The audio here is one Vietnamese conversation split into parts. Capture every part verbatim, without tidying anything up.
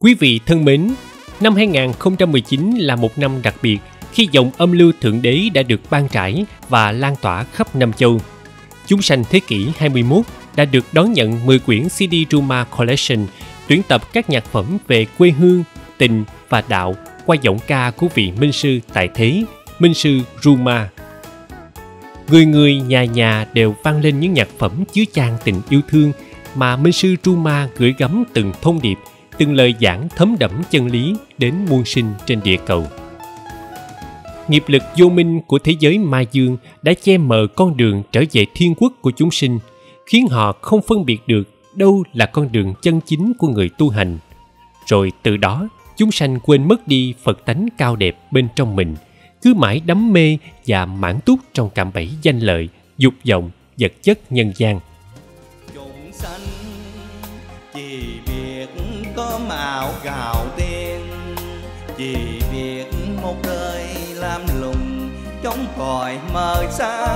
Quý vị thân mến, năm hai nghìn không trăm mười chín là một năm đặc biệt khi dòng âm lưu Thượng Đế đã được ban trải và lan tỏa khắp năm châu. Chúng sanh thế kỷ hai mươi mốt đã được đón nhận mười quyển xê đê Ruma Collection, tuyển tập các nhạc phẩm về quê hương, tình và đạo qua giọng ca của vị minh sư tại thế, minh sư Ruma. Người người nhà nhà đều vang lên những nhạc phẩm chứa chan tình yêu thương mà minh sư Ruma gửi gắm từng thông điệp, từng lời giảng thấm đẫm chân lý đến muôn sinh trên địa cầu. Nghiệp lực vô minh của thế giới ma dương đã che mờ con đường trở về thiên quốc của chúng sinh, khiến họ không phân biệt được đâu là con đường chân chính của người tu hành. Rồi từ đó, chúng sanh quên mất đi Phật tánh cao đẹp bên trong mình, cứ mãi đắm mê và mãn túc trong cạm bẫy danh lợi, dục vọng, vật chất nhân gian. Chúng sanh chỉ biết có mạo gạo tiền, chỉ biết một đời làm lùng chống còi mờ xa,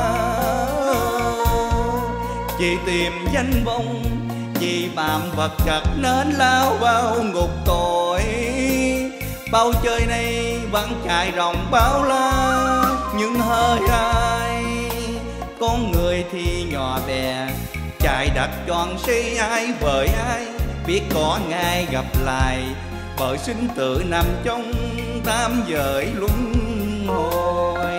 chỉ tìm danh vọng, chỉ bám vật chất nên lao vào ngục cội. Bầu trời này vẫn trải rộng bao la, nhưng hơi ai con người thì nhỏ bé, trái đất tròn xây ai với ai, biết có ngày gặp lại, bởi sinh tử nằm trong tam giới luân hồi.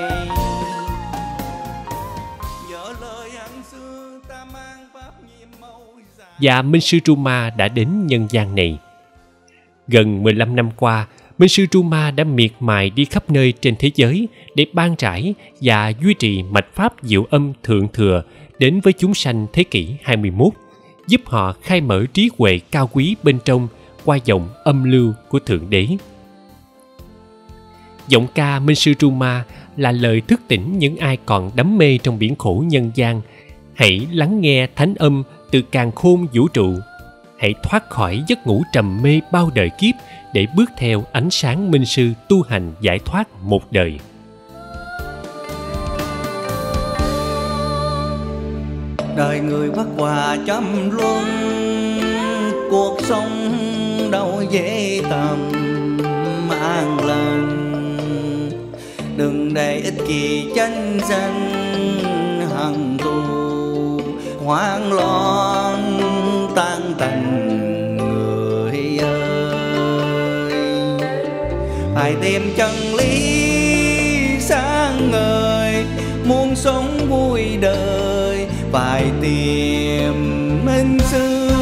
Nhớ lời ăn xưa ta mang pháp nhiệm màu dài. Và minh sư Ruma đã đến nhân gian này. Gần mười lăm năm qua, minh sư Ruma đã miệt mài đi khắp nơi trên thế giới để ban trải và duy trì mạch pháp diệu âm thượng thừa đến với chúng sanh thế kỷ hai mươi mốt, giúp họ khai mở trí huệ cao quý bên trong qua giọng âm lưu của Thượng Đế. Giọng ca minh sư Ruma là lời thức tỉnh những ai còn đắm mê trong biển khổ nhân gian. Hãy lắng nghe thánh âm từ càn khôn vũ trụ. Hãy thoát khỏi giấc ngủ trầm mê bao đời kiếp để bước theo ánh sáng minh sư tu hành giải thoát một đời. Đời người vất vả trăm luân, cuộc sống đâu dễ tầm an lành. Đừng để ích kỷ tranh giành hằng tu, hoang loạn tan tành người ơi. Phải tìm chân lý sáng ngời, muốn sống vui đời phải tìm minh sư.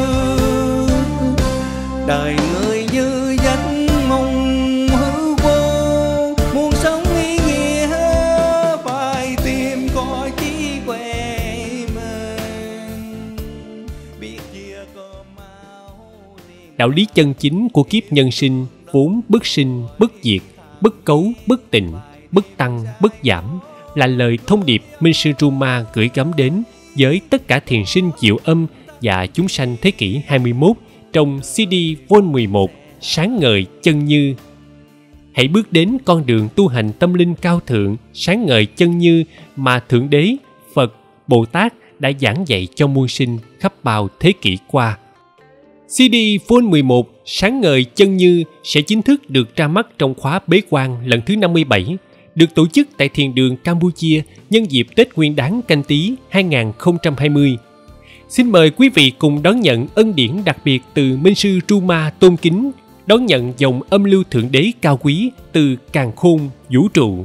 Đời người như giấc mộng hư vô, muốn sống ý nghĩa phải tìm coi trí huệ mình, biết chia cơm áo liền. Đạo lý chân chính của kiếp nhân sinh vốn bất sinh, bất diệt, bất cấu, bất tịnh, bất tăng, bất giảm là lời thông điệp minh sư Ruma gửi gắm đến với tất cả thiền sinh diệu âm và chúng sanh thế kỷ hai mươi mốt trong xê đê Vol mười một Sáng ngời chân như. Hãy bước đến con đường tu hành tâm linh cao thượng, sáng ngời chân như mà Thượng Đế, Phật, Bồ Tát đã giảng dạy cho muôn sinh khắp bao thế kỷ qua. xê đê Vol mười một Sáng ngời chân như sẽ chính thức được ra mắt trong khóa bế quan lần thứ năm mươi bảy, được tổ chức tại Thiền đường Campuchia nhân dịp Tết Nguyên đán Canh Tý hai nghìn không trăm hai mươi. Xin mời quý vị cùng đón nhận ân điển đặc biệt từ minh sư Ruma tôn kính, đón nhận dòng âm lưu Thượng Đế cao quý từ càn khôn vũ trụ.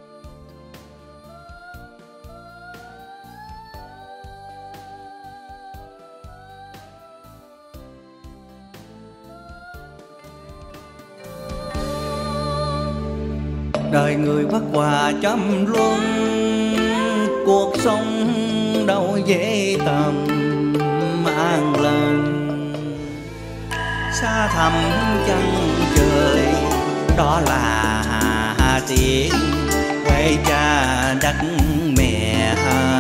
Đời người vất vả trăm luân, cuộc sống đâu dễ tầm an lành. Xa thẳm chân trời đó là tiếng quê cha đất mẹ.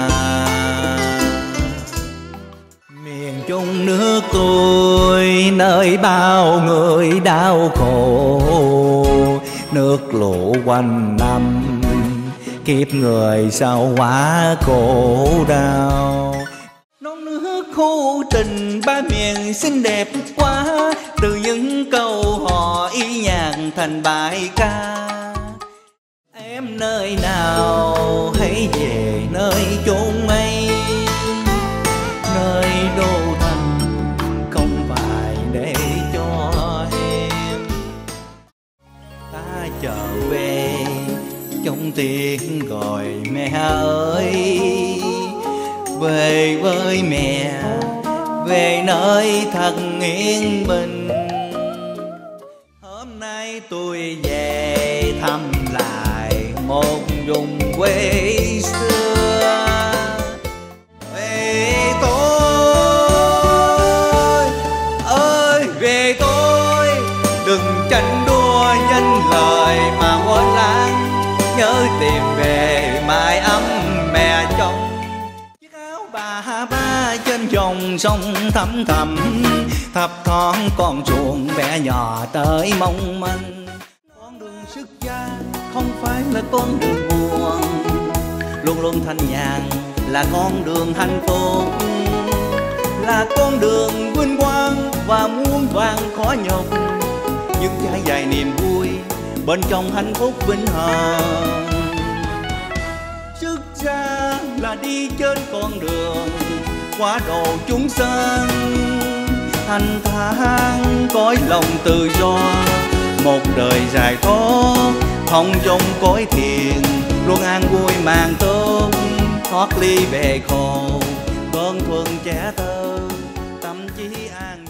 Miền Trung nước tôi nơi bao người đau khổ, nước lũ quanh năm kiếp người sao quá khổ đau. Non nước khô tình ba miền xinh đẹp quá, từ những câu hò nhạc thành bài ca. Em nơi nào hãy về nơi chốn ấy, nơi đô thành không phải để cho em. Ta trở về trong tiếng gọi mẹ ơi, về với mẹ, về nơi thật yên bình. Hôm nay tôi về thăm lại một vùng quê xưa. Về tôi ơi về tôi, đừng tranh đua danh lời mà quên lãng, nhớ tìm về mái ấm mẹ chồng. Chiếc áo bà ba trên dòng sông thăm thẳm, thấp thoáng con chuồng bé nhỏ tới mong manh. Con đường xuất gia không phải là con đường buồn, luôn luôn thanh nhàn là con đường hạnh phúc, là con đường vinh quang và muôn vàn khó nhọc, nhưng trải dài niềm vui bên trong hạnh phúc vĩnh hằng. Xuất gia là đi trên con đường quá độ chúng sanh, thanh thản cõi lòng tự do, một đời dài thoát thông trong cõi thiền, luôn an vui màng tốt, thoát ly bề khổ, con thuần trẻ thơ tâm trí an.